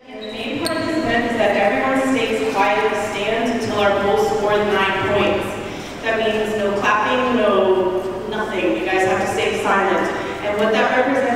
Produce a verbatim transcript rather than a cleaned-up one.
And the main part of this event is that everyone stays quiet and stands until our goal scores nine points. That means no clapping, no nothing. You guys have to stay silent. And what that represents